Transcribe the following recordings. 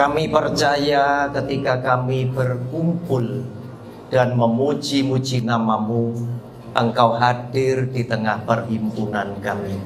Kami percaya ketika kami berkumpul dan memuji-muji nama-Mu, Engkau hadir di tengah perhimpunan kami.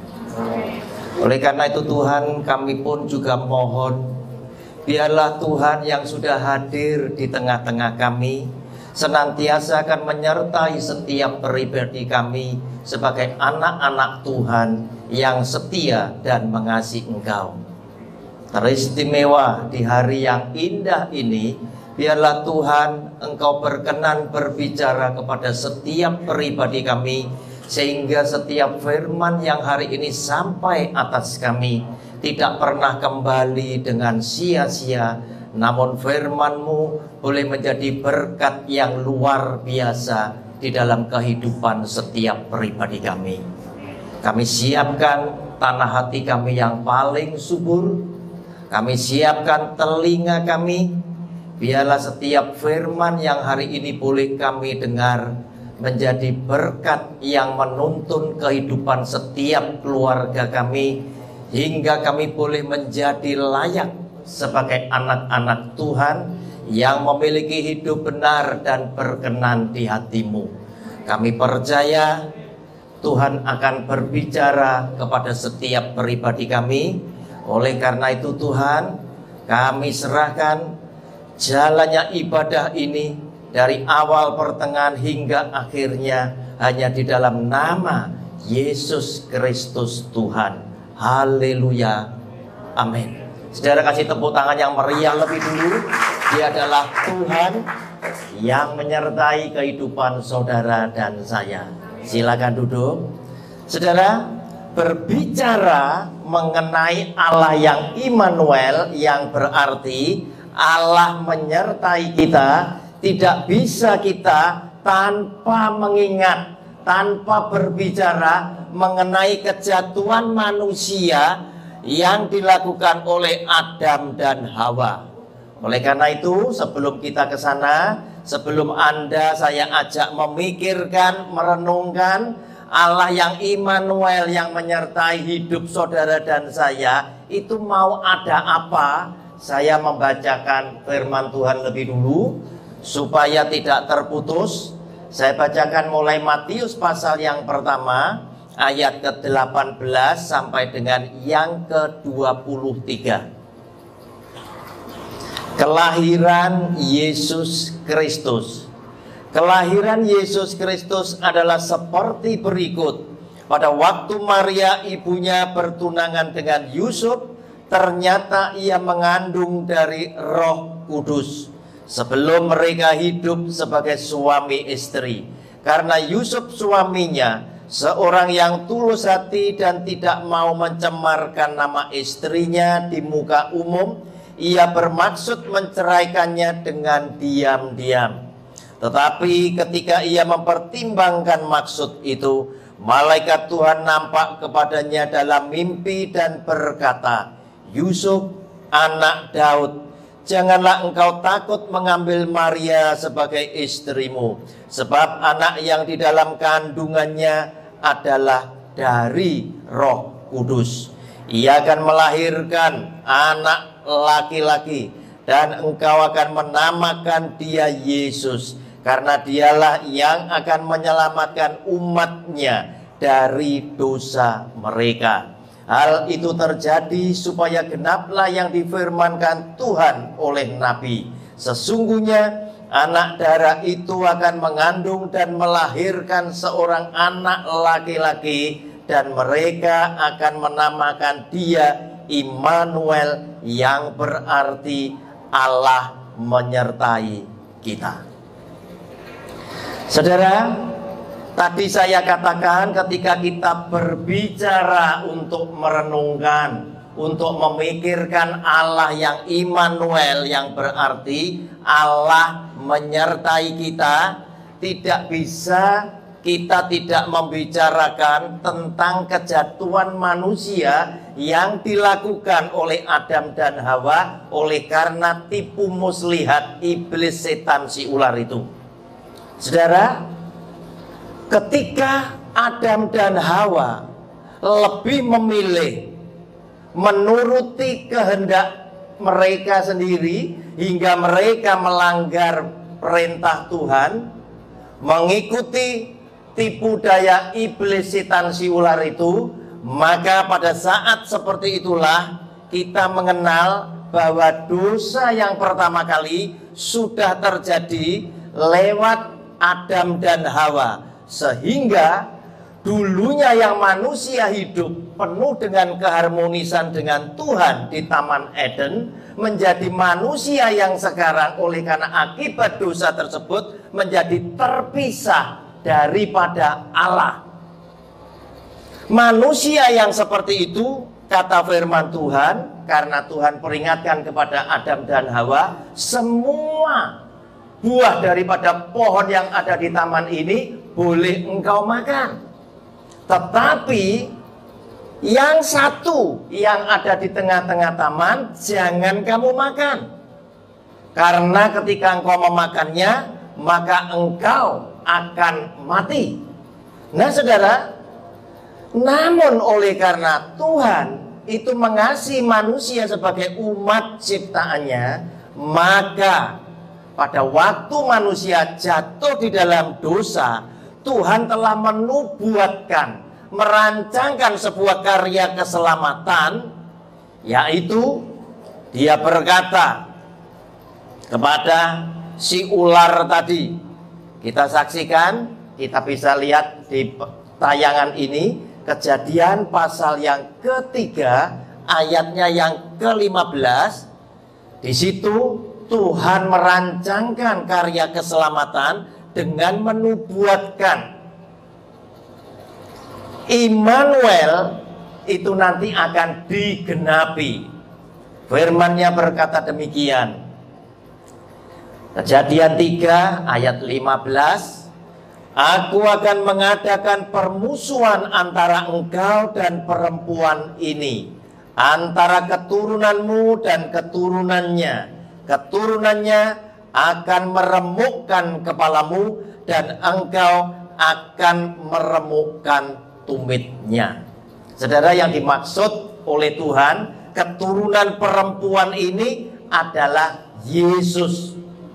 Oleh karena itu Tuhan, kami pun juga mohon, biarlah Tuhan yang sudah hadir di tengah-tengah kami senantiasa akan menyertai setiap pribadi kami sebagai anak-anak Tuhan yang setia dan mengasihi Engkau. Teristimewa di hari yang indah ini, biarlah Tuhan Engkau berkenan berbicara kepada setiap pribadi kami, sehingga setiap firman yang hari ini sampai atas kami tidak pernah kembali dengan sia-sia, namun firman-Mu boleh menjadi berkat yang luar biasa di dalam kehidupan setiap pribadi kami. Kami siapkan tanah hati kami yang paling subur. Kami siapkan telinga kami. Biarlah setiap firman yang hari ini boleh kami dengar menjadi berkat yang menuntun kehidupan setiap keluarga kami, hingga kami boleh menjadi layak sebagai anak-anak Tuhan yang memiliki hidup benar dan berkenan di hati-Mu. Kami percaya Tuhan akan berbicara kepada setiap pribadi kami. Oleh karena itu Tuhan, kami serahkan jalannya ibadah ini dari awal, pertengahan hingga akhirnya hanya di dalam nama Yesus Kristus Tuhan. Haleluya. Amin. Saudara kasih tepuk tangan yang meriah lebih dulu. Dia adalah Tuhan yang menyertai kehidupan saudara dan saya. Silakan duduk. Saudara, berbicara mengenai Allah yang Immanuel, yang berarti Allah menyertai kita, tidak bisa kita tanpa mengingat, tanpa berbicara mengenai kejatuhan manusia yang dilakukan oleh Adam dan Hawa. Oleh karena itu, sebelum kita ke sana, sebelum Anda saya ajak memikirkan, merenungkan Allah yang Immanuel yang menyertai hidup saudara dan saya, itu mau ada apa? Saya membacakan firman Tuhan lebih dulu supaya tidak terputus. Saya bacakan mulai Matius pasal yang pertama ayat ke-18 sampai dengan yang ke-23. Kelahiran Yesus Kristus. Kelahiran Yesus Kristus adalah seperti berikut. Pada waktu Maria ibunya bertunangan dengan Yusuf, ternyata ia mengandung dari Roh Kudus sebelum mereka hidup sebagai suami istri. Karena Yusuf suaminya seorang yang tulus hati dan tidak mau mencemarkan nama istrinya di muka umum, ia bermaksud menceraikannya dengan diam-diam. Tetapi ketika ia mempertimbangkan maksud itu, malaikat Tuhan nampak kepadanya dalam mimpi dan berkata, "Yusuf, anak Daud, janganlah engkau takut mengambil Maria sebagai istrimu, sebab anak yang di dalam kandungannya adalah dari Roh Kudus. Ia akan melahirkan anak laki-laki, dan engkau akan menamakan dia Yesus, karena dialah yang akan menyelamatkan umatnya dari dosa mereka." Hal itu terjadi supaya genaplah yang difirmankan Tuhan oleh Nabi. Sesungguhnya anak darah itu akan mengandung dan melahirkan seorang anak laki-laki, dan mereka akan menamakan dia Immanuel, yang berarti Allah menyertai kita. Saudara, tadi saya katakan ketika kita berbicara untuk merenungkan, untuk memikirkan Allah yang Immanuel, yang berarti Allah menyertai kita, tidak bisa kita tidak membicarakan tentang kejatuhan manusia yang dilakukan oleh Adam dan Hawa oleh karena tipu muslihat iblis, setan si ular itu. Saudara, ketika Adam dan Hawa lebih memilih menuruti kehendak mereka sendiri hingga mereka melanggar perintah Tuhan, mengikuti tipu daya iblis setan si ular itu, maka pada saat seperti itulah kita mengenal bahwa dosa yang pertama kali sudah terjadi lewat Adam dan Hawa, sehingga dulunya yang manusia hidup penuh dengan keharmonisan dengan Tuhan di Taman Eden, menjadi manusia yang sekarang oleh karena akibat dosa tersebut menjadi terpisah daripada Allah. Manusia yang seperti itu, kata firman Tuhan, karena Tuhan peringatkan kepada Adam dan Hawa, semua buah daripada pohon yang ada di taman ini boleh engkau makan, tetapi yang satu yang ada di tengah-tengah taman jangan kamu makan, karena ketika engkau memakannya maka engkau akan mati. Nah saudara, namun oleh karena Tuhan itu mengasihi manusia sebagai umat ciptaannya, maka pada waktu manusia jatuh di dalam dosa, Tuhan telah menubuatkan, merancangkan sebuah karya keselamatan, yaitu Dia berkata kepada si ular tadi. Kita saksikan, kita bisa lihat di tayangan ini, Kejadian pasal yang ketiga, ayatnya yang ke-15. Di situ Tuhan merancangkan karya keselamatan dengan menubuatkan Immanuel itu nanti akan digenapi. Firman-Nya berkata demikian. Kejadian 3 ayat 15. Aku akan mengadakan permusuhan antara engkau dan perempuan ini, antara keturunanmu dan keturunannya. Keturunannya akan meremukkan kepalamu dan engkau akan meremukkan tumitnya. Saudara, yang dimaksud oleh Tuhan, keturunan perempuan ini adalah Yesus.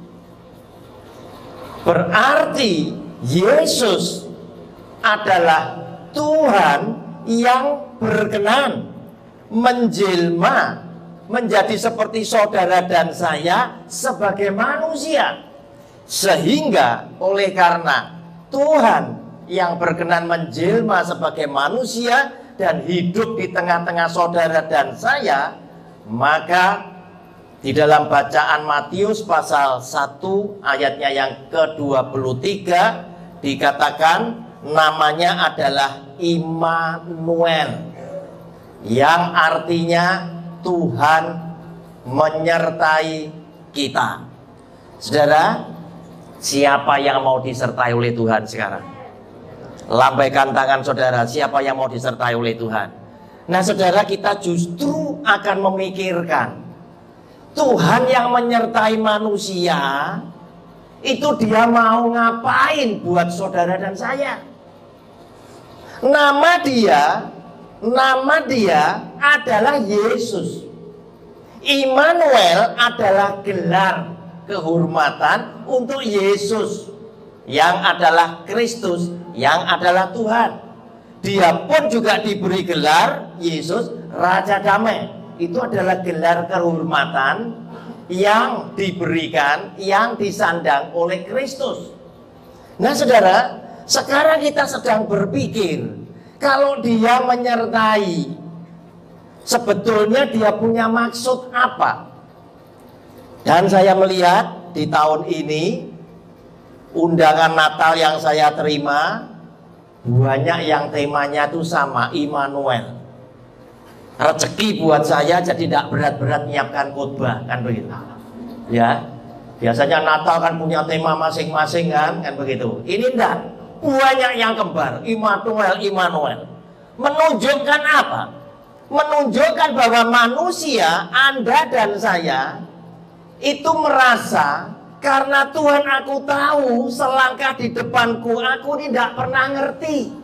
Berarti Yesus adalah Tuhan yang berkenan menjelma menjadi seperti saudara dan saya sebagai manusia. Sehingga oleh karena Tuhan yang berkenan menjelma sebagai manusia dan hidup di tengah-tengah saudara dan saya, maka di dalam bacaan Matius pasal 1 ayatnya yang ke-23 dikatakan namanya adalah Immanuel, yang artinya Tuhan menyertai kita. Saudara, siapa yang mau disertai oleh Tuhan sekarang? Lambaikan tangan saudara, siapa yang mau disertai oleh Tuhan? Nah saudara, kita justru akan memikirkan Tuhan yang menyertai manusia itu Dia mau ngapain buat saudara dan saya. Nama dia adalah Yesus. Immanuel adalah gelar kehormatan untuk Yesus, yang adalah Kristus, yang adalah Tuhan. Dia pun juga diberi gelar Yesus Raja Damai. Itu adalah gelar kehormatan yang diberikan, yang disandang oleh Kristus. Nah saudara, sekarang kita sedang berpikir, kalau Dia menyertai, sebetulnya Dia punya maksud apa? Dan saya melihat di tahun ini, undangan Natal yang saya terima, banyak yang temanya itu sama, Immanuel. Rezeki buat saya, jadi tidak berat-berat menyiapkan khotbah, kan begitu. Ya, biasanya Natal kan punya tema masing-masing, kan begitu. Ini enggak, banyak yang kembar, Immanuel. Menunjukkan apa? Menunjukkan bahwa manusia, Anda dan saya, itu merasa karena Tuhan aku tahu selangkah di depanku, aku tidak pernah ngerti.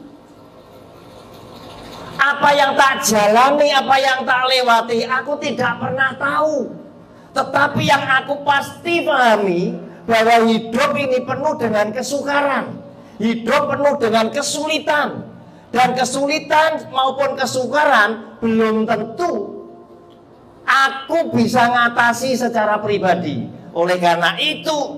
Apa yang tak jalani, apa yang tak lewati, aku tidak pernah tahu. Tetapi yang aku pasti pahami bahwa hidup ini penuh dengan kesukaran, hidup penuh dengan kesulitan, dan kesulitan maupun kesukaran belum tentu aku bisa ngatasi secara pribadi. Oleh karena itu,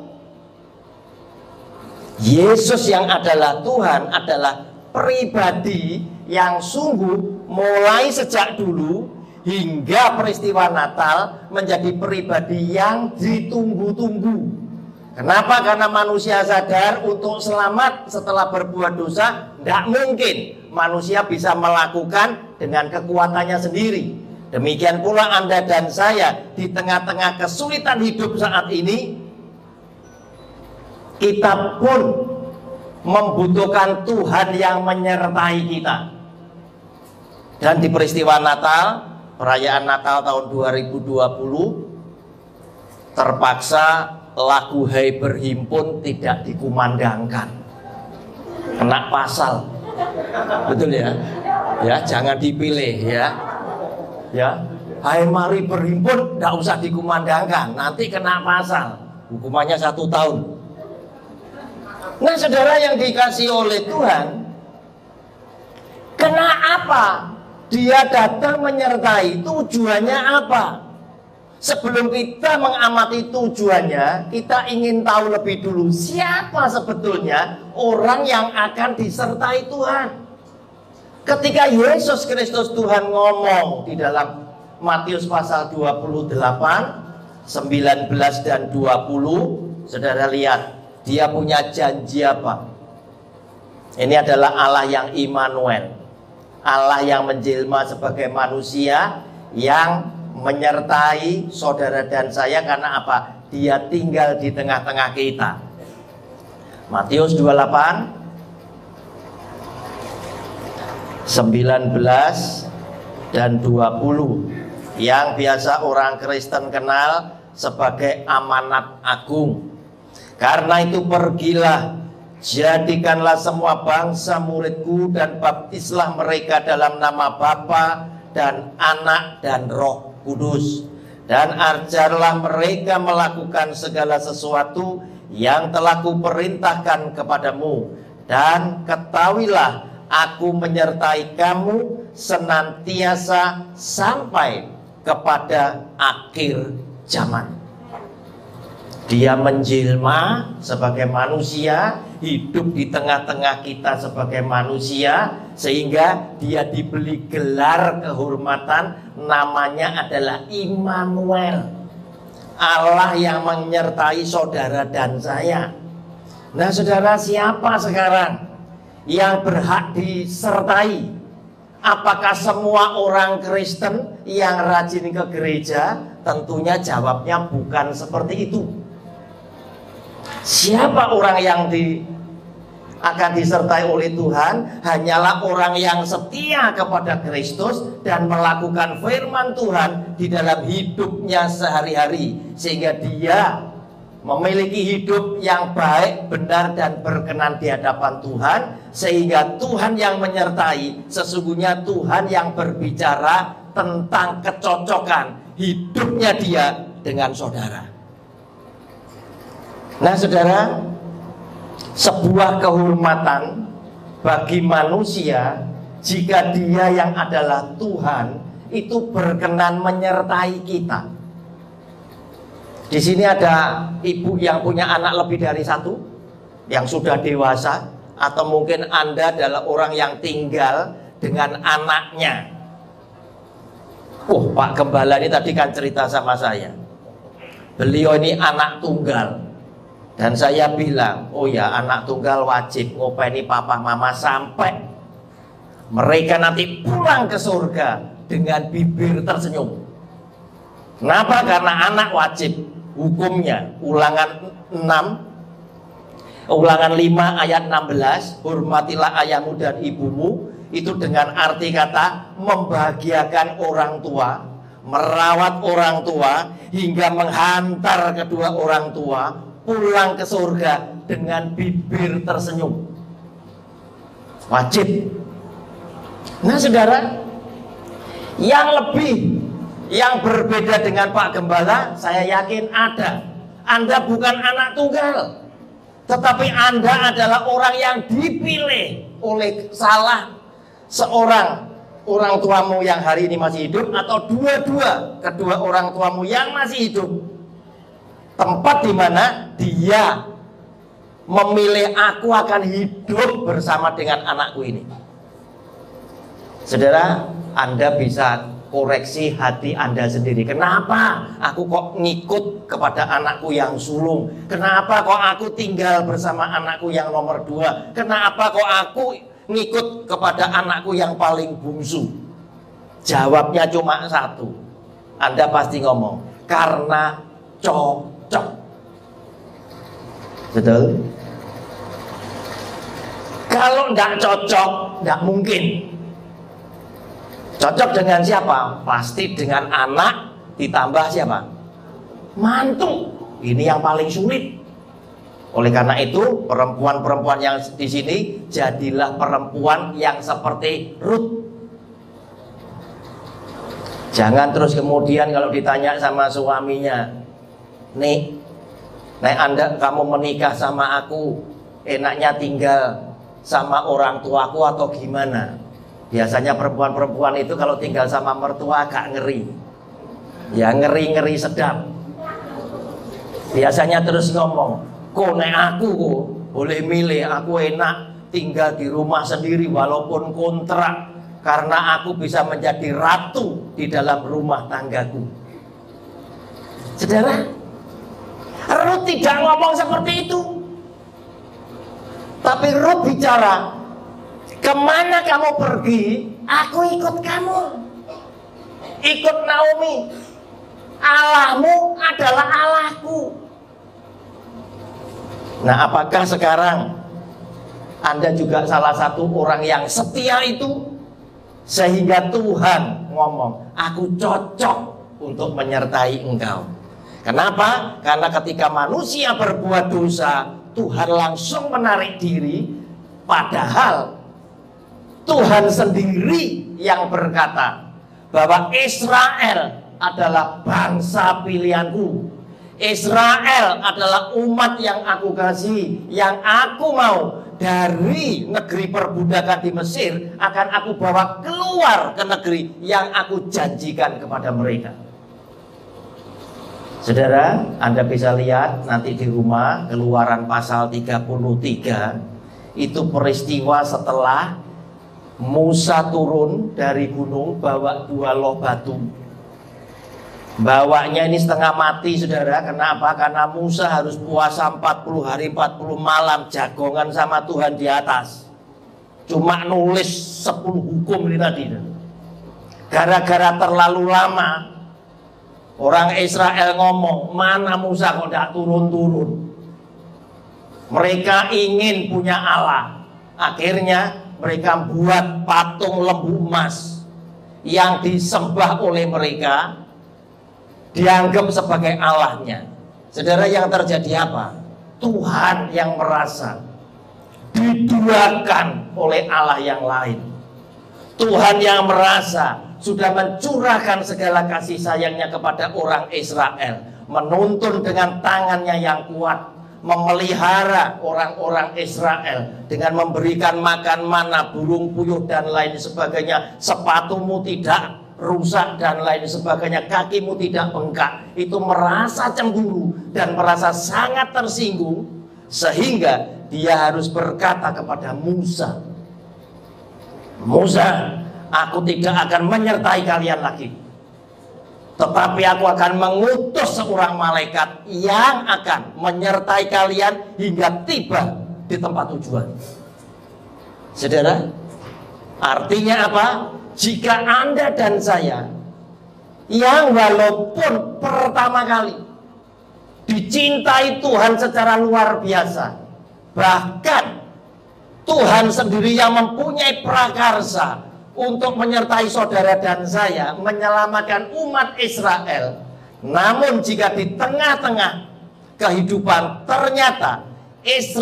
Yesus yang adalah Tuhan adalah pribadi yang sungguh mulai sejak dulu hingga peristiwa Natal menjadi pribadi yang ditunggu-tunggu. Kenapa? Karena manusia sadar untuk selamat setelah berbuat dosa tidak mungkin manusia bisa melakukan dengan kekuatannya sendiri. Demikian pula Anda dan saya di tengah-tengah kesulitan hidup saat ini, kita pun membutuhkan Tuhan yang menyertai kita. Dan di peristiwa Natal, perayaan Natal tahun 2020, terpaksa lagu Hai Berhimpun tidak dikumandangkan, kena pasal. Betul ya? Ya, jangan dipilih ya. Ya, Hai Mari Berhimpun tidak usah dikumandangkan, nanti kena pasal, hukumannya 1 tahun. Nah, saudara yang dikasihi oleh Tuhan, kenapa Dia datang menyertai? Tujuannya apa? Sebelum kita mengamati tujuannya, kita ingin tahu lebih dulu siapa sebetulnya orang yang akan disertai Tuhan. Ketika Yesus Kristus Tuhan ngomong di dalam Matius pasal 28, 19 dan 20, saudara lihat, Dia punya janji apa? Ini adalah Allah yang Immanuel, Allah yang menjelma sebagai manusia, yang menyertai saudara dan saya. Karena apa? Dia tinggal di tengah-tengah kita. Matius 28, 19 dan 20, yang biasa orang Kristen kenal sebagai amanat agung. Karena itu pergilah, jadikanlah semua bangsa muridku dan baptislah mereka dalam nama Bapa dan Anak dan Roh Kudus, dan ajarlah mereka melakukan segala sesuatu yang telah kuperintahkan kepadamu, dan ketahuilah aku menyertai kamu senantiasa sampai kepada akhir zaman. Dia menjelma sebagai manusia, hidup di tengah-tengah kita sebagai manusia, sehingga Dia diberi gelar kehormatan, namanya adalah Immanuel, Allah yang menyertai saudara dan saya. Nah, saudara, siapa sekarang yang berhak disertai? Apakah semua orang Kristen yang rajin ke gereja? Tentunya jawabnya bukan seperti itu. Siapa orang yang akan disertai oleh Tuhan? Hanyalah orang yang setia kepada Kristus dan melakukan firman Tuhan di dalam hidupnya sehari-hari, sehingga dia memiliki hidup yang baik, benar, dan berkenan di hadapan Tuhan, sehingga Tuhan yang menyertai. Sesungguhnya Tuhan yang berbicara tentang kecocokan hidupnya dia dengan saudara. Nah, saudara, sebuah kehormatan bagi manusia jika Dia yang adalah Tuhan itu berkenan menyertai kita. Di sini ada ibu yang punya anak lebih dari satu, yang sudah dewasa, atau mungkin Anda adalah orang yang tinggal dengan anaknya. Pak Gembala ini tadi kan cerita sama saya, beliau ini anak tunggal. Dan saya bilang, oh ya, anak tunggal wajib ngopeni papa mama sampai mereka nanti pulang ke surga dengan bibir tersenyum. Kenapa? Karena anak wajib hukumnya. Ulangan 5 ayat 16, hormatilah ayahmu dan ibumu. Itu dengan arti kata membahagiakan orang tua, merawat orang tua, hingga menghantar kedua orang tua pulang ke surga dengan bibir tersenyum. Wajib. Nah, saudara, yang Yang berbeda dengan Pak Gembala, saya yakin ada. Anda bukan anak tunggal, tetapi Anda adalah orang yang dipilih oleh salah seorang orang tuamu yang hari ini masih hidup, atau kedua orang tuamu yang masih hidup. Tempat di mana dia memilih, aku akan hidup bersama dengan anakku ini. Saudara, Anda bisa koreksi hati Anda sendiri. Kenapa aku kok ngikut kepada anakku yang sulung? Kenapa kok aku tinggal bersama anakku yang nomor 2? Kenapa kok aku ngikut kepada anakku yang paling bungsu? Jawabnya cuma satu. Anda pasti ngomong, karena cocok. Betul? Kalau tidak cocok, tidak mungkin. Cocok dengan siapa? Pasti dengan anak ditambah siapa? Mantu. Ini yang paling sulit. Oleh karena itu, perempuan-perempuan yang di sini, jadilah perempuan yang seperti Ruth. Jangan terus kemudian kalau ditanya sama suaminya, nih kamu menikah sama aku, enaknya tinggal sama orang tuaku atau gimana? Biasanya perempuan-perempuan itu kalau tinggal sama mertua agak ngeri. Ya ngeri-ngeri sedap. Biasanya terus ngomong, kok nek aku kok boleh milih, aku enak tinggal di rumah sendiri walaupun kontrak, karena aku bisa menjadi ratu di dalam rumah tanggaku. Saudara, Ruth tidak ngomong seperti itu. Tapi Ruth bicara, kemana kamu pergi, aku ikut kamu. Ikut Naomi. Allahmu adalah Allahku. Nah, apakah sekarang Anda juga salah satu orang yang setia itu? Sehingga Tuhan ngomong, aku cocok untuk menyertai engkau. Kenapa? Karena ketika manusia berbuat dosa, Tuhan langsung menarik diri. Padahal Tuhan sendiri yang berkata bahwa Israel adalah bangsa pilihanku. Israel adalah umat yang aku kasih, yang aku mau dari negeri perbudakan di Mesir, akan aku bawa keluar ke negeri yang aku janjikan kepada mereka. Saudara, Anda bisa lihat nanti di rumah, Keluaran pasal 33, itu peristiwa setelah Musa turun dari gunung bawa 2 loh batu. Bawanya ini setengah mati, saudara. Kenapa? Karena Musa harus puasa 40 hari 40 malam, jagongan sama Tuhan di atas. Cuma nulis 10 hukum ini tadi. Gara-gara terlalu lama, orang Israel ngomong, mana Musa kok tidak turun-turun. Mereka ingin punya Allah. Akhirnya mereka buat patung lembu emas yang disembah oleh mereka, dianggap sebagai Allahnya. Saudara, yang terjadi apa? Tuhan yang merasa diduakan oleh Allah yang lain. Tuhan yang merasa sudah mencurahkan segala kasih sayangnya kepada orang Israel, menuntun dengan tangannya yang kuat, memelihara orang-orang Israel dengan memberikan makan mana, burung puyuh dan lain sebagainya. Sepatumu tidak rusak dan lain sebagainya, kakimu tidak bengkak. Itu merasa cemburu dan merasa sangat tersinggung, sehingga dia harus berkata kepada Musa, Musa, aku tidak akan menyertai kalian lagi, tetapi aku akan mengutus seorang malaikat yang akan menyertai kalian hingga tiba di tempat tujuan. Saudara, artinya apa? Jika Anda dan saya yang walaupun pertama kali dicintai Tuhan secara luar biasa, bahkan Tuhan sendiri yang mempunyai prakarsa untuk menyertai saudara dan saya, menyelamatkan umat Israel. Namun jika di tengah-tengah kehidupan ternyata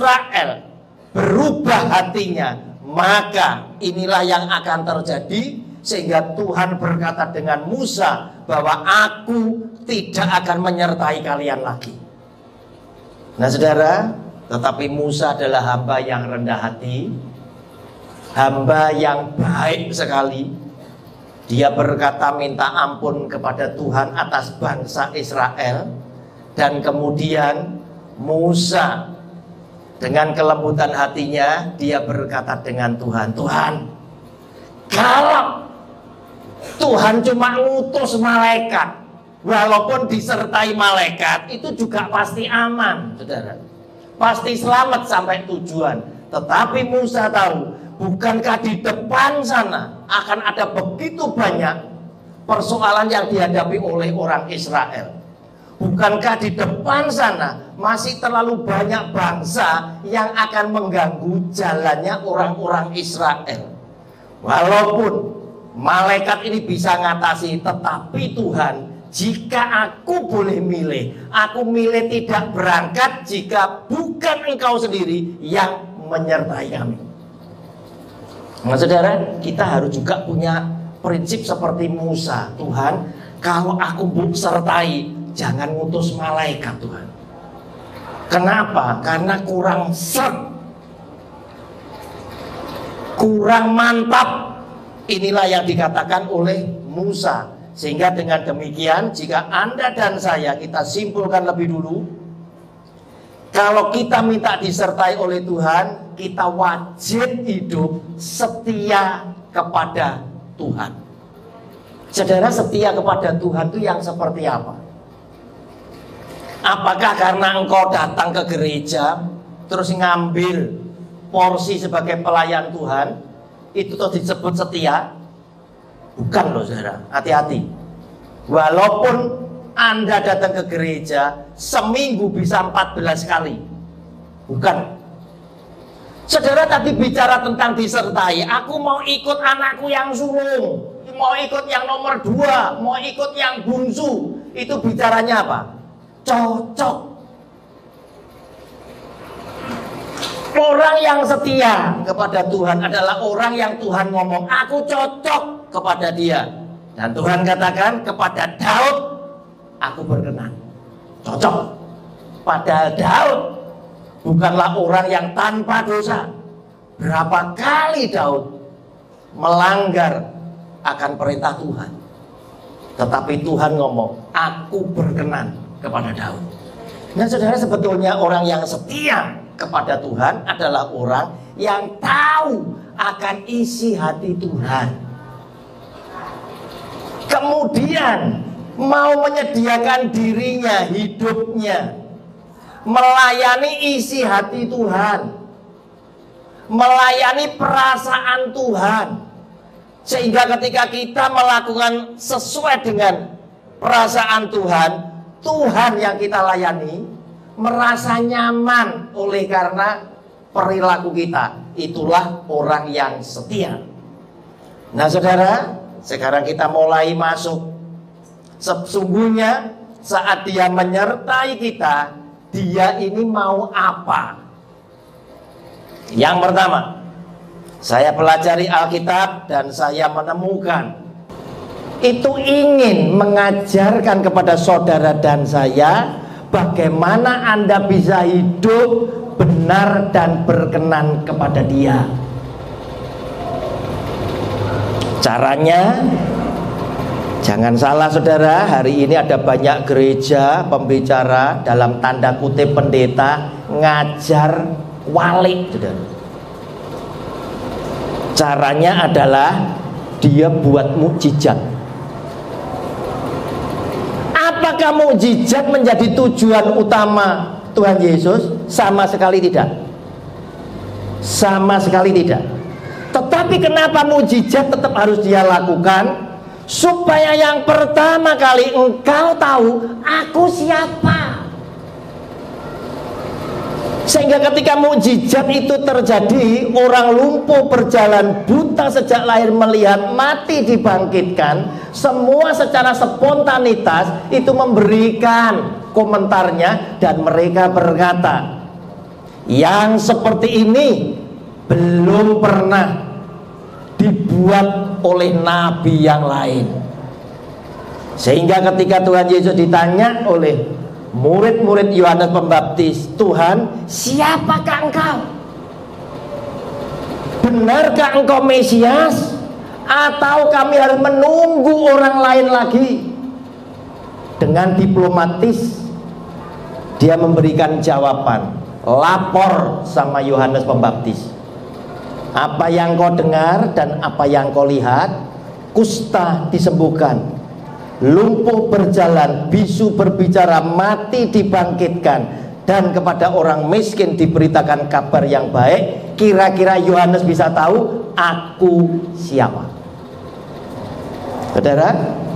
Israel berubah hatinya, maka inilah yang akan terjadi sehingga Tuhan berkata dengan Musa bahwa aku tidak akan menyertai kalian lagi. Nah saudara, tetapi Musa adalah hamba yang rendah hati, hamba yang baik sekali. Dia berkata minta ampun kepada Tuhan atas bangsa Israel. Dan kemudian Musa dengan kelembutan hatinya, dia berkata dengan Tuhan, Tuhan, kalau Tuhan cuma ngutus malaikat, walaupun disertai malaikat, itu juga pasti aman, saudara. Pasti selamat sampai tujuan. Tetapi Musa tahu, bukankah di depan sana akan ada begitu banyak persoalan yang dihadapi oleh orang Israel. Bukankah di depan sana masih terlalu banyak bangsa yang akan mengganggu jalannya orang-orang Israel. Walaupun malaikat ini bisa ngatasi, tetapi Tuhan, jika aku boleh milih, aku milih tidak berangkat jika bukan Engkau sendiri yang menyertai kami. Nah saudara, kita harus juga punya prinsip seperti Musa. Tuhan, kalau aku sertai, jangan ngutus malaikat Tuhan. Kenapa? Karena kurang serg, kurang mantap. Inilah yang dikatakan oleh Musa. Sehingga dengan demikian, jika Anda dan saya, kita simpulkan lebih dulu, kalau kita minta disertai oleh Tuhan, kita wajib hidup setia kepada Tuhan. Saudara, setia kepada Tuhan itu yang seperti apa? Apakah karena engkau datang ke gereja terus ngambil porsi sebagai pelayan Tuhan, itu tuh disebut setia? Bukan loh saudara, hati-hati. Walaupun Anda datang ke gereja seminggu bisa 14 kali, bukan. Saudara tadi bicara tentang disertai. Aku mau ikut anakku yang sulung, mau ikut yang nomor 2, mau ikut yang bungsu. Itu bicaranya apa? Cocok. Orang yang setia kepada Tuhan adalah orang yang Tuhan ngomong, aku cocok kepada dia. Dan Tuhan katakan kepada Daud, aku berkenan. Cocok. Padahal Daud bukanlah orang yang tanpa dosa. Berapa kali Daud melanggar akan perintah Tuhan, tetapi Tuhan ngomong, aku berkenan kepada Daud. Nah saudara, sebetulnya orang yang setia kepada Tuhan adalah orang yang tahu akan isi hati Tuhan, kemudian mau menyediakan dirinya, hidupnya melayani isi hati Tuhan, melayani perasaan Tuhan. Sehingga ketika kita melakukan sesuai dengan perasaan Tuhan, Tuhan yang kita layani merasa nyaman oleh karena perilaku kita. Itulah orang yang setia. Nah saudara, sekarang kita mulai masuk. Sesungguhnya saat dia menyertai kita, dia ini mau apa? Yang pertama, saya pelajari Alkitab dan saya menemukan itu ingin mengajarkan kepada saudara dan saya bagaimana Anda bisa hidup benar dan berkenan kepada Dia. Caranya, jangan salah saudara, hari ini ada banyak gereja pembicara dalam tanda kutip pendeta ngajar walik, saudara. Caranya adalah dia buat mukjizat. Apakah mukjizat menjadi tujuan utama Tuhan Yesus? Sama sekali tidak. Sama sekali tidak. Tetapi kenapa mukjizat tetap harus dia lakukan? Supaya yang pertama kali engkau tahu aku siapa. Sehingga ketika mukjizat itu terjadi, orang lumpuh berjalan, buta sejak lahir melihat, mati dibangkitkan, semua secara spontanitas itu memberikan komentarnya. Dan mereka berkata, yang seperti ini belum pernah dibuat oleh nabi yang lain. Sehingga ketika Tuhan Yesus ditanya oleh murid-murid Yohanes Pembaptis, "Tuhan, siapakah engkau? Benarkah engkau Mesias? Atau kami harus menunggu orang lain lagi?" Dengan diplomatis dia memberikan jawaban, lapor sama Yohanes Pembaptis. Apa yang kau dengar dan apa yang kau lihat, kusta disembuhkan, lumpuh berjalan, bisu berbicara, mati dibangkitkan, dan kepada orang miskin diberitakan kabar yang baik. Kira-kira Yohanes bisa tahu aku siapa? Saudara,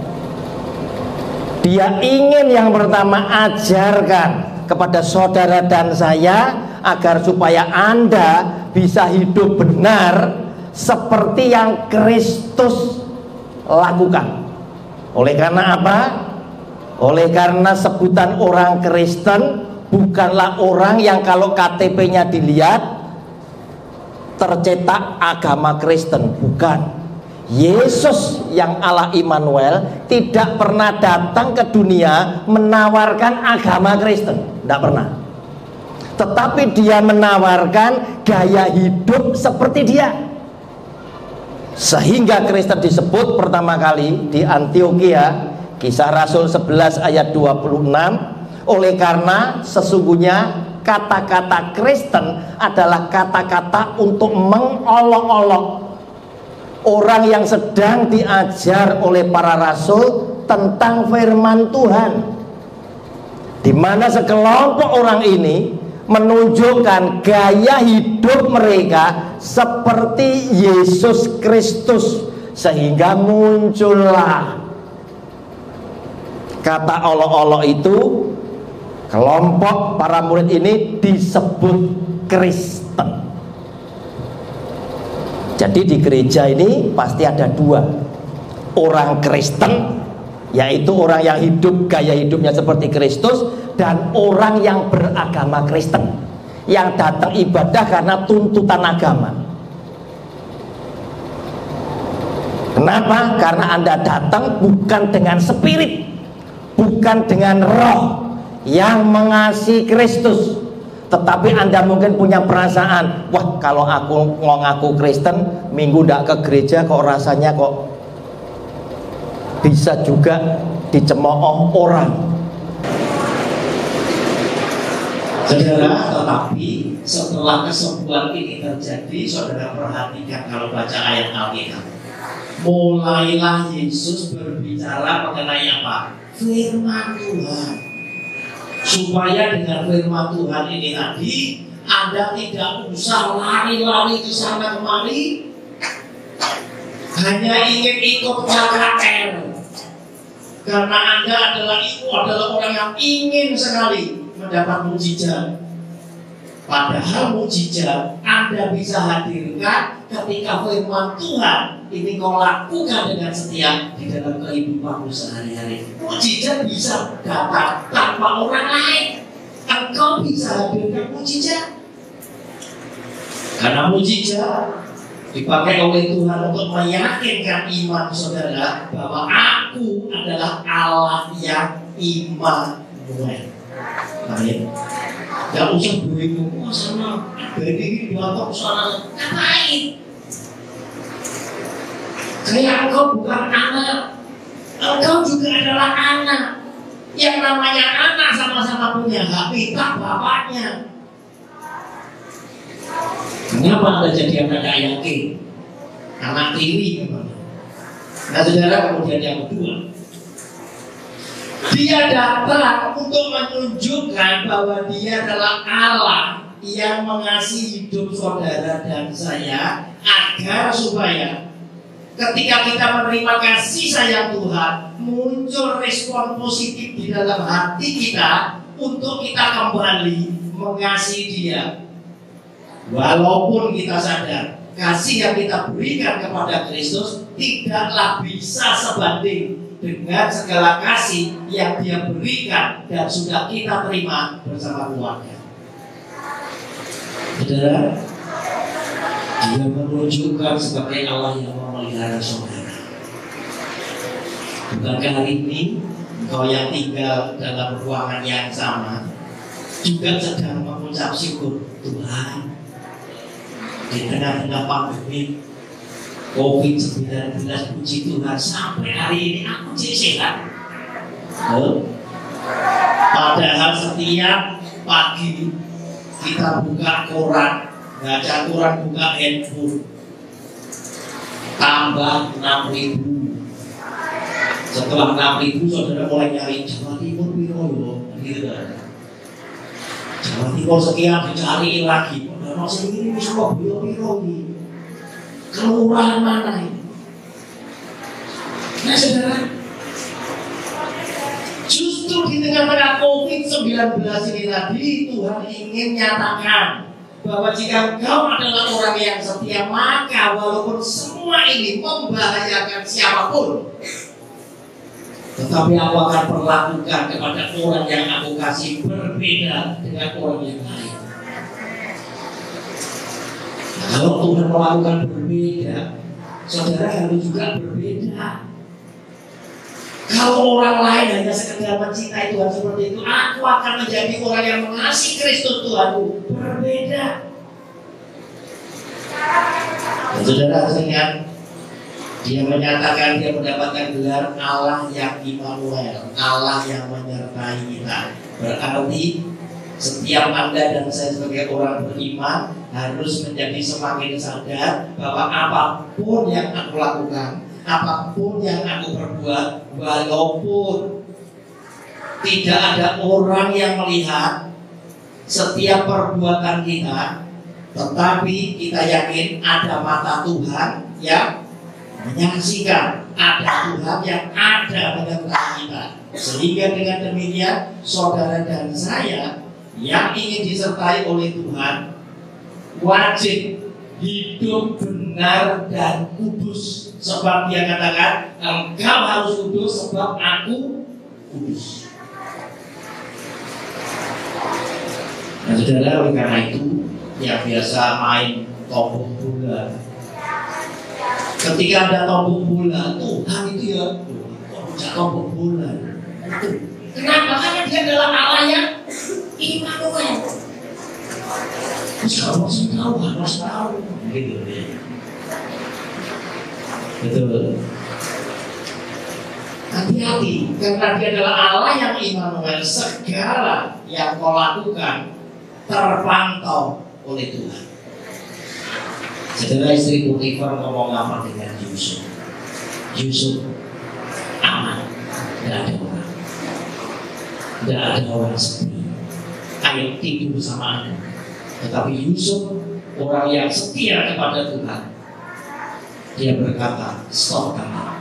dia ingin yang pertama ajarkan kepada saudara dan saya agar supaya Anda bisa hidup benar seperti yang Kristus lakukan. Oleh karena apa? Oleh karena sebutan orang Kristen bukanlah orang yang kalau KTP-nya dilihat tercetak agama Kristen, bukan. Yesus yang Allah Immanuel tidak pernah datang ke dunia menawarkan agama Kristen, tidak pernah. Tetapi dia menawarkan gaya hidup seperti dia. Sehingga Kristen disebut pertama kali di Antioquia, Kisah Rasul 11 ayat 26, oleh karena sesungguhnya kata-kata Kristen adalah kata-kata untuk mengolok-olok orang yang sedang diajar oleh para rasul tentang firman Tuhan, di mana sekelompok orang ini menunjukkan gaya hidup mereka seperti Yesus Kristus, sehingga muncullah kata olok-olok itu. Kelompok para murid ini disebut Kristen. Jadi di gereja ini pasti ada dua, orang Kristen, yaitu orang yang hidup gaya hidupnya seperti Kristus, dan orang yang beragama Kristen, yang datang ibadah karena tuntutan agama. Kenapa? Karena Anda datang bukan dengan spirit, bukan dengan roh yang mengasihi Kristus, tetapi Anda mungkin punya perasaan, wah kalau aku ngaku Kristen, minggu tidak ke gereja kok rasanya kok bisa juga dicemooh orang. Saudara, tetapi setelah kesembuhan ini terjadi, saudara perhatikan kalau baca ayat Alkitab, mulailah Yesus berbicara mengenai apa? Firman Tuhan. Supaya dengan firman Tuhan ini tadi, Anda tidak usah lari-lari ke sana kemari, hanya ingin ikut KKR, karena Anda adalah orang yang ingin sekali mendapat mujizat. Padahal mujizat Anda bisa hadirkan ketika firman Tuhan ini kau lakukan dengan setia di dalam kehidupanmu sehari-hari. Mujizat bisa datang tanpa orang lain. Engkau bisa hadirkan mujizat. Karena mujizat dipakai oleh Tuhan untuk meyakinkan iman saudara bahwa aku adalah Allah yang Immanuel. Amin. Gak usah bingung, sana ini dianggap sana ngapain? Saya engkau bukan anak, engkau juga adalah anak. Yang namanya anak sama-sama punya hak, minta bapaknya. Kenapa Anda jadi anak yakin? Anak tiri memang. Nah saudara, kemudian yang kedua, dia datang untuk menunjukkan bahwa dia adalah Allah yang mengasihi hidup saudara dan saya, agar supaya ketika kita menerima kasih sayang Tuhan, muncul respon positif di dalam hati kita untuk kita kembali mengasihi Dia. Walaupun kita sadar kasih yang kita berikan kepada Kristus tidaklah bisa sebanding dengan segala kasih yang Dia berikan dan sudah kita terima bersama keluarga. Saudara, Dia menunjukkan sebagai Allah yang memelihara saudara. Bukankah hari ini engkau yang tinggal dalam ruangan yang sama juga sedang mengucap syukur Tuhan di tengah-tengah pandemi COVID-19, puji Tuhan sampai hari ini aku jadi sehat. Padahal setiap pagi kita buka koran, baca koran, buka handphone, tambah 6.000. Setelah 6.000 saudara mulai nyari Jawa Timur piro gitu kan. Jawa Timur sekian dicari lagi. Padahal masih ini semua piro ini. Kelurahan mana ini? Nah saudara, justru di tengah-tengah COVID-19 ini tadi Tuhan ingin nyatakan bahwa jika engkau adalah orang yang setia, maka walaupun semua ini membahayakan siapapun, tetapi aku akan perlakukan kepada orang yang aku kasih berbeda dengan orang yang lain. Nah, kalau Tuhan melakukan berbeda, saudara harus juga berbeda. Kalau orang lain hanya sekedar mencintai Tuhan seperti itu, aku akan menjadi orang yang mengasihi Kristus Tuhanku berbeda. Dan saudara harus ingat, dia menyatakan dia mendapatkan gelar Allah yang Immanuel, Allah yang menyertai kita. Berarti setiap Anda dan saya sebagai orang beriman harus menjadi semakin sadar bahwa apapun yang aku lakukan, apapun yang aku perbuat, walaupun tidak ada orang yang melihat setiap perbuatan kita, tetapi kita yakin ada mata Tuhan yang menyaksikan, ada Tuhan yang ada menyertai kita. Sehingga dengan demikian saudara dan saya yang ingin disertai oleh Tuhan wajib hidup benar dan kudus. Sebab dia katakan, engkau harus kudus sebab aku kudus. Nah saudara, oleh karena itu yang biasa main tombol bola, ketika ada tombol bola, Tuhan itu ya tombol bola. Kenapa? Karena dia adalah Allah yang Immanuel. Kalau masih tahu, harus tahu. Gitu ya. Betul. Hati-hati, karena dia adalah Allah yang Immanuel. Segala yang kau lakukan terpantau oleh Tuhan. Saudara, istri Potifar ngomong apa dengan Yusuf? Yusuf aman, tidak ada orang, tidak ada orang sepi. Ayo tidur sama aku. Tetapi Yusuf orang yang setia kepada Tuhan, dia berkata, stop kamu.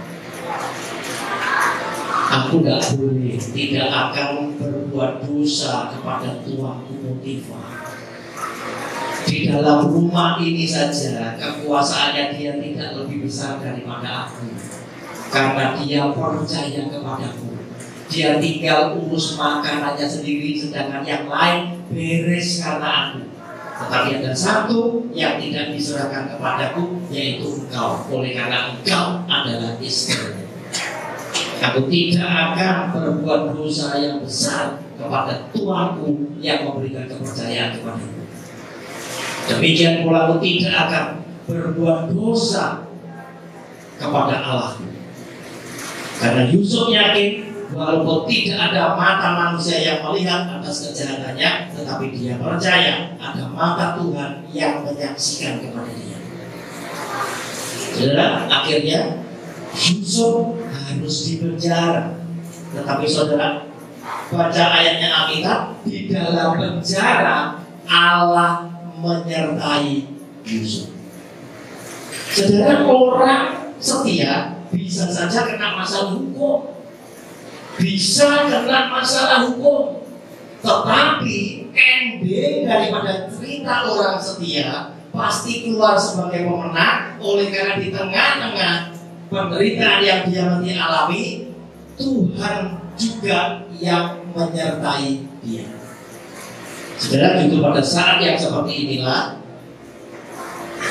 Aku tidak akan berbuat dosa kepada tuanku Potifar. Di dalam rumah ini saja kekuasaannya dia tidak lebih besar daripada aku, karena dia percaya kepadaku. Dia tinggal urus makanannya sendiri, sedangkan yang lain beres karena aku. Tetapi ada satu yang tidak diserahkan kepadaku, yaitu engkau. Oleh karena engkau adalah istri. Aku tidak akan berbuat dosa yang besar kepada tuanku yang memberikan kepercayaan kepadaku. Demikian pula aku tidak akan berbuat dosa kepada Allahku. Karena Yusuf yakin walaupun tidak ada mata manusia yang melihat atas kejahatannya, tetapi dia percaya ada mata Tuhan yang menyaksikan kepada dia. Saudara, akhirnya Yusuf harus dipenjara. Tetapi saudara, baca ayatnya Alkitab, di dalam penjara Allah menyertai Yusuf. Saudara, orang setia bisa saja kena masalah hukum, bisa kena masalah hukum, tetapi ending daripada cerita orang setia pasti keluar sebagai pemenang. Oleh karena di tengah-tengah penderitaan yang dia nanti alami, Tuhan juga yang menyertai dia. Saudara, juga pada saat yang seperti inilah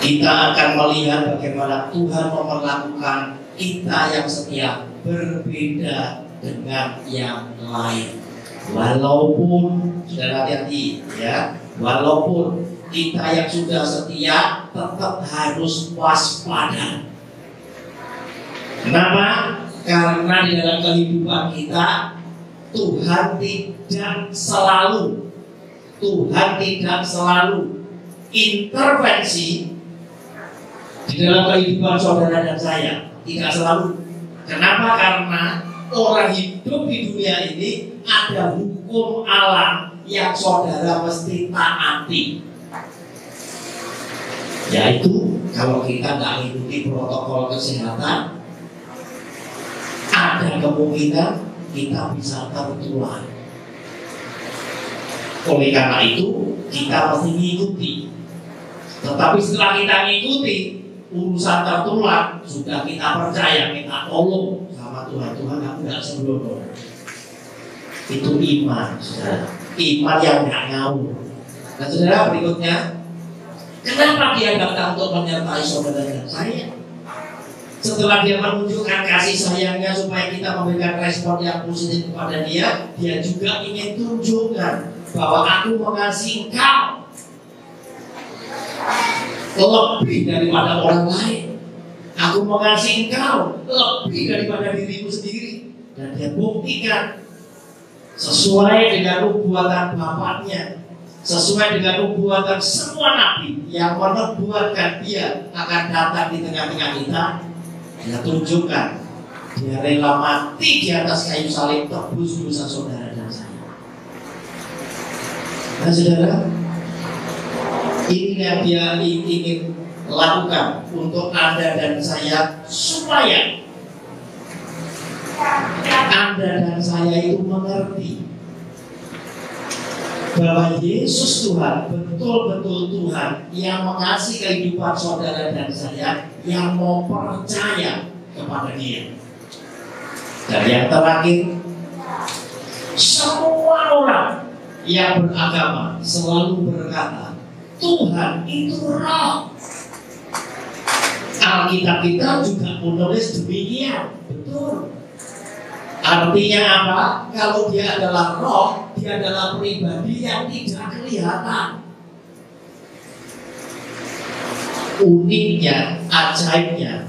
kita akan melihat bagaimana Tuhan memperlakukan kita yang setia berbeda dengan yang lain. Walaupun, saudara hati-hati ya, walaupun kita yang sudah setia tetap harus waspada. Kenapa? Karena di dalam kehidupan kita Tuhan tidak selalu intervensi di dalam kehidupan saudara dan saya. Tidak selalu. Kenapa? Karena orang hidup di dunia ini ada hukum alam yang saudara mesti taati. Yaitu kalau kita nggak mengikuti protokol kesehatan, ada kemungkinan kita bisa tertular. Oleh karena itu kita mesti mengikuti. Tetapi setelah kita mengikuti, urusan tertular sudah kita percaya, kita tolong sama Tuhan. Tuhan, aku nggak sembrono. Itu iman, saudara. Iman yang nggak ngawur. Nah, saudara, berikutnya, kenapa dia datang untuk menyertai saudara dan saya? Setelah dia menunjukkan kasih sayangnya supaya kita memberikan respon yang positif kepada dia, dia juga ingin tunjukkan bahwa aku mengasihi engkau lebih daripada orang lain. Aku mengasihi engkau lebih daripada dirimu sendiri. Dan dia buktikan sesuai dengan nubuatan bapaknya, sesuai dengan nubuatan semua nabi yang menubuatkan dia akan datang di tengah-tengah kita. Dia tunjukkan dia rela mati di atas kayu salib tebus dosa saudara dan saya. Nah, saudara, ini yang dia ingin lakukan untuk Anda dan saya supaya Anda dan saya itu mengerti bahwa Yesus Tuhan, betul-betul Tuhan yang mengasihi kehidupan saudara dan saya, yang mau percaya kepada Dia. Dan yang terakhir, semua orang yang beragama selalu berkata, Tuhan itu roh. Alkitab kita juga menulis demikian. Betul. Artinya apa? Kalau dia adalah roh, dia adalah pribadi yang tidak kelihatan. Uniknya, ajaibnya,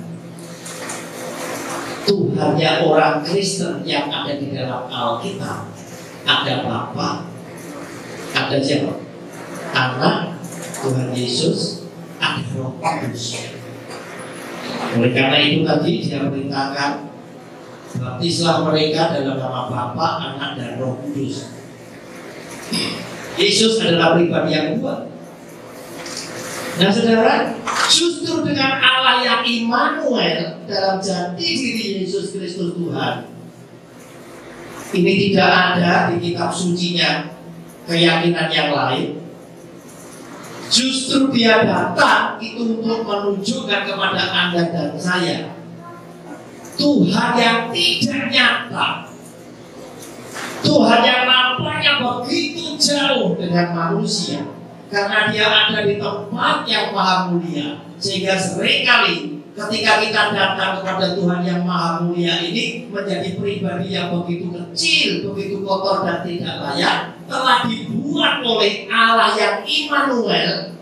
Tuhannya orang Kristen yang ada di dalam Alkitab, ada Bapa, ada siapa? Anak, Tuhan Yesus, ada Roh Kudus. Oleh karena itu tadi dia perintahkan, baptislah mereka dalam nama Bapa, Anak, dan Roh Kudus. Yesus adalah pribadi yang dua. Nah, saudara, justru dengan Allah yang Immanuel dalam jati diri Yesus Kristus Tuhan, ini tidak ada di kitab sucinya keyakinan yang lain. Justru dia datang itu untuk menunjukkan kepada Anda dan saya Tuhan yang tidak nyata, Tuhan yang nampaknya begitu jauh dengan manusia, karena dia ada di tempat yang maha mulia. Sehingga seringkali ketika kita datang kepada Tuhan yang maha mulia ini, menjadi pribadi yang begitu kecil, begitu kotor dan tidak layak, telah dibuat oleh Allah yang Immanuel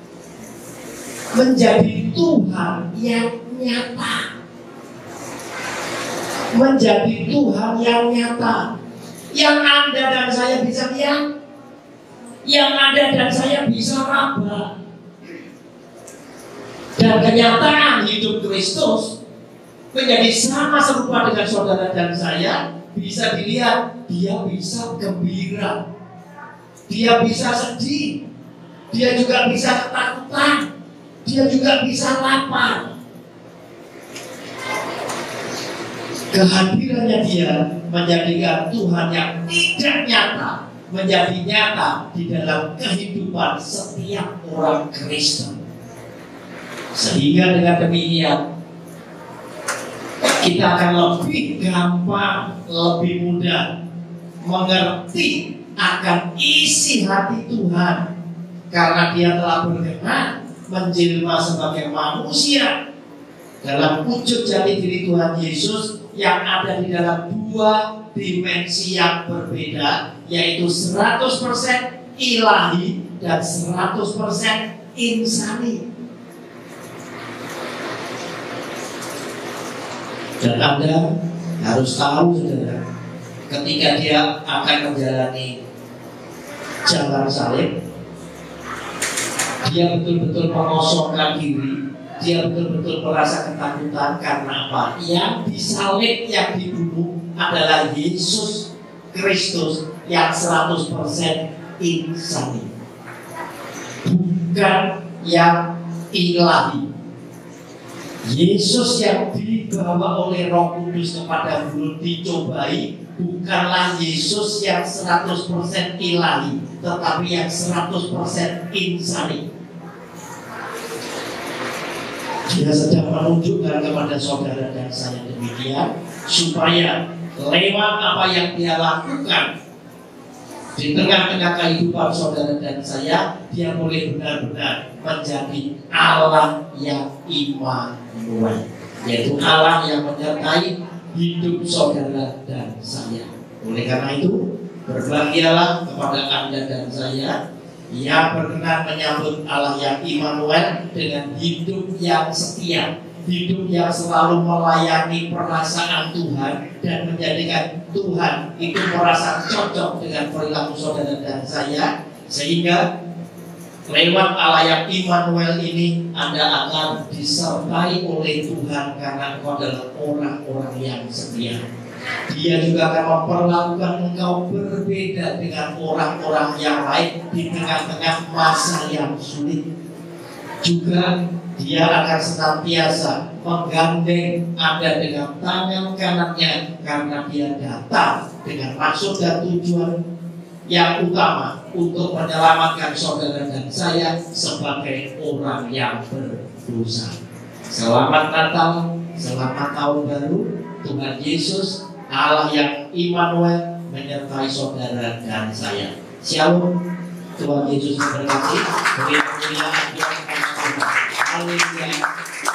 menjadi Tuhan yang nyata, menjadi Tuhan yang nyata, yang Anda dan saya bisa lihat, yang Anda dan saya bisa raba. Dan kenyataan hidup Kristus menjadi sama serupa dengan saudara dan saya, bisa dilihat, dia bisa gembira, dia bisa sedih, dia juga bisa ketakutan, dia juga bisa lapar. Kehadirannya dia menjadikan Tuhan yang tidak nyata menjadi nyata di dalam kehidupan setiap orang Kristen. Sehingga dengan demikian kita akan lebih gampang, lebih mudah mengerti akan isi hati Tuhan, karena dia telah berkenan menjelma sebagai manusia dalam wujud jati diri Tuhan Yesus yang ada di dalam dua dimensi yang berbeda, yaitu 100% ilahi dan 100% insani. Dan Anda harus tahu, saudara, ketika dia akan menjalani jalan salib, dia betul-betul mengosongkan diri, dia betul-betul merasa ketakutan. Karena apa? Yang disalib, yang dibunuh adalah Yesus Kristus yang 100% insani, bukan yang ilahi. Yesus yang dibawa oleh Roh Kudus kepada gunung dicobai bukanlah Yesus yang 100% ilahi, tetapi yang 100% insani. Dia sedang menunjukkan kepada saudara dan saya demikian, supaya lewat apa yang dia lakukan di tengah-tengah kehidupan saudara dan saya, dia boleh benar-benar menjadi Allah yang Immanuel, yaitu Allah yang menyertai hidup saudara dan saya. Oleh karena itu, berbahagialah kepada Anda dan saya yang berkenan menyambut Allah yang Immanuel dengan hidup yang setia, hidup yang selalu melayani perasaan Tuhan dan menjadikan Tuhan itu merasa cocok dengan perilaku saudara dan saya, sehingga lewat Allah yang Immanuel ini Anda akan disertai oleh Tuhan karena engkau adalah orang-orang yang setia. Dia juga akan memperlakukan engkau berbeda dengan orang-orang yang lain di tengah-tengah masa yang sulit. Juga dia akan senantiasa menggandeng Anda dengan tangan kanannya, karena dia datang dengan maksud dan tujuan yang utama untuk menyelamatkan saudara dan saya sebagai orang yang berdosa. Selamat Natal, selamat Tahun Baru. Tuhan Yesus, Allah yang Immanuel, menyertai saudara dan saya. Shalom. Tuhan Yesus memberkati. Beri kemuliaan Tuhan. Haleluya.